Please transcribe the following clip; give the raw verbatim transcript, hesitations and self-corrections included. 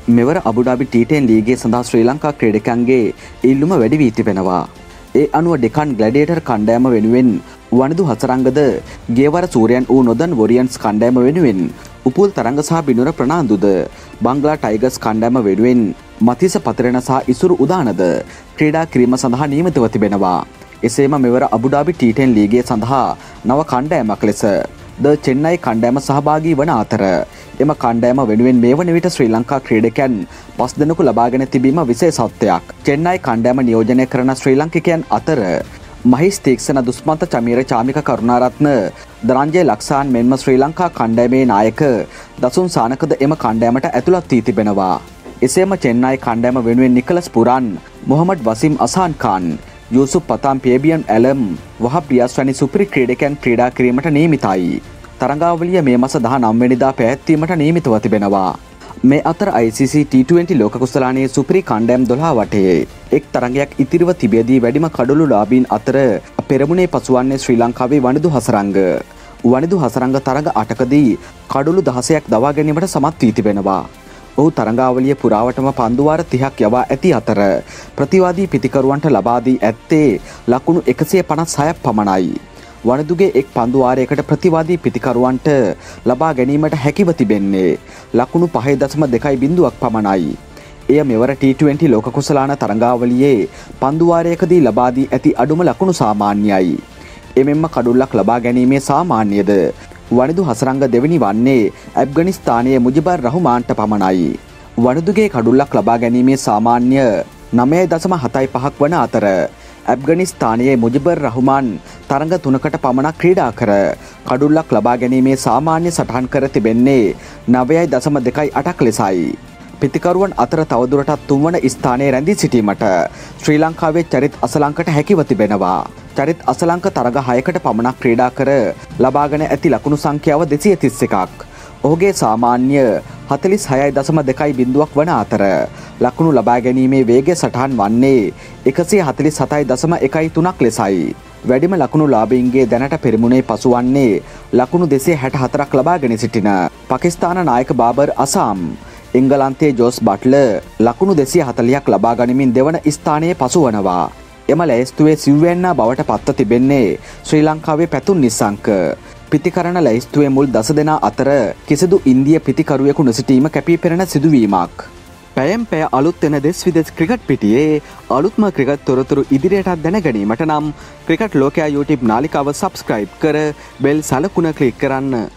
මෙවර Abu Dhabi T ten ලීගයේ සඳහා ශ්‍රී ලංකා ක්‍රීඩකයන්ගේ ඉල්ලුම වැඩි වී තිබෙනවා. ඒ අනුව ඩෙකන් ග්ලැඩියේටර් කණ්ඩායම වෙනුවෙන් වනිදු හසරංගද ගේවර සූර්යයන් වූ නොදන් වොරියන්ස් කණ්ඩායම වෙනුවෙන් උපුල් තරංග සහ බිනුර ප්‍රනාන්දුද බංග්ලා ටයිගර්ස් කණ්ඩායම වෙනුවෙන් මතිස පතරණ සහ ඉසුරු උදානද ක්‍රීඩා කිරීම සඳහා නියමිතව තිබෙනවා. එසේම මෙවර අබුඩාබි ටී ටෙන් ලීගයේ සඳහා නව කණ්ඩායමක් ලෙස ද චෙන්නයි කණ්ඩායම සහභාගී වන අතර එම කණ්ඩායම වෙනුවෙන් මේ වන විට ශ්‍රී ලංකා ක්‍රීඩකයන් පස් දෙනෙකු ලබාගෙන තිබීම විශේෂත්වයක්. චෙන්නයි කණ්ඩායම නියෝජනය කරන ශ්‍රී ලාංකිකයන් අතර මහිස් තීක්ෂණ දුස්මන්ත චමීර චාමික කරුණාරත්න දරංජය ලක්ෂාන් මෙන්ම ශ්‍රී ලංකා කණ්ඩායමේ නායක දසුන් සානකද එම කණ්ඩායමට ඇතුළත් වී තිබෙනවා. එසේම චෙන්නයි කණ්ඩායම වෙනුවෙන් නිකලස් පුරාන්, මොහමඩ් වසීම් අසාන් ખાન, යූසුෆ් පතාම් පේබියන් ඇලම් වහබ් රියාස් වැනි සුපිරි ක්‍රීඩකයන් ක්‍රීඩා කිරීමට නියමිතයි. තරඟාවලිය මේ මාස දහනවය වෙනිදා පැවැත්වීමට නියමිතව තිබෙනවා. මේ අතර ආයි සී සී ටී ට්වෙන්ටි ලෝක කුසලානයේ සුපිරි කණ්ඩායම් දොළහ වටේ එක් තරඟයක් ඉතිරිව තිබෙදී වැඩිම කඩලු ලාභීන් අතර පෙරමුණේ පසුවන්නේ ශ්‍රී ලංකාවේ වනිදු හසරංග. වනිදු හසරංග තරඟ අටකදී කඩලු දහසයක් දවා ගැනීමට සමත් වී තිබෙනවා. ඔහු තරඟාවලිය පුරාවටම පන්දුවාර තිහක් යවා ඇති අතර ප්‍රතිවාදී පිතිකරුවන්ට ලබා දී ඇත්තේ ලකුණු එකසිය පනස් හයක් පමණයි. වනිදුගේ එක් පන්දුවාරයකට ප්‍රතිවාදී පිතිකරුවන්ට ලබා ගැනීමට හැකිව තිබෙන්නේ ලකුණු පහේ දශම දෙකයි බිංදුවක් පමණයි. එය මෙවර ටී ට්වෙන්ටි ලෝක කුසලාන තරඟාවලියේ පන්දුවාරයකදී ලබා දී ඇති අඩුම ලකුණු සාමාන්‍යයි. එමෙන්ම කඩුල්ලක් ලබා ගැනීමේ සාමාන්‍යද වනිදු හසරංග දෙවෙනි වන්නේ ඇෆ්ගනිස්තානයේ මුජිබර් රහුමාන්ට පමණයි. වනිදුගේ කඩුල්ලක් ලබා ගැනීමේ සාමාන්‍ය නවය දශම හතයි පහක් වන අතර ඇෆ්ගනිස්තානයේ මුජිබර් රහුමාන් තරඟ තුනකට පමණක් ක්‍රීඩා කර කඩුල්ලක් ලබා ගැනීමේ සාමාන්‍ය සටහන් කර තිබෙන්නේ නවයයි දශම දෙකයි අටක් ලෙසයි. පිතිකරුවන් අතර තවදුරටත් තුන්වන ස්ථානයේ රැඳී සිටීමට ශ්‍රී ලංකාවේ චරිත් අසලංකට හැකිව තිබෙනවා. චරිත් අසලංක තරඟ හයකට පමණක් ක්‍රීඩා කර ලබාගෙන ඇති ලකුණු සංඛ්‍යාව දෙසිය තිස් එකක්. ඔහුගේ සාමාන්‍ය හතලිස් හයයි දශම දෙකයි බිංදුවක් වන අතර ලකුණු ලබා ගැනීමේ වේගය සටහන් වන්නේ එකසිය හතලිස් හතයි දශම එකයි තුනක් ලෙසයි. වැඩිම ලකුණු ලාභීන්ගේ දැනට පෙරමුණේ පසුවන්නේ ලකුණු දෙසිය හැට හතරක් ලබාගෙන සිටින පාකිස්තාන නායක බාබර් අසාම්, එංගලන්තයේ ජෝස් බට්ලර් ලකුණු දෙසිය හතලිහක් ලබා ගනිමින් දෙවන ස්ථානයේ පසුවනවා. එම ලැයිස්තුවේ සිව්වැන්නා බවට පත්ව තිබෙන්නේ ශ්‍රී ලංකාවේ පැතුම් නිසංක. පිතිකරණ ලැයිස්තුවේ මුල් දස දෙනා අතර කිසිදු ඉන්දිය පිතිකරුවෙකු නොසිටීම කැපී පෙනෙන සිදුවීමක්. පැයෙන් පැය අලුත් වෙන දෙස් විදෙස් ක්‍රිකට් පිටියේ අලුත්ම ක්‍රිකට් තොරතුරු ඉදිරියටත් දැන ගැනීමට නම් ක්‍රිකට් ලෝකයා YouTube නාලිකාව සබ්ස්ක්‍රයිබ් කර බෙල් සලකුණ ක්ලික් කරන්න.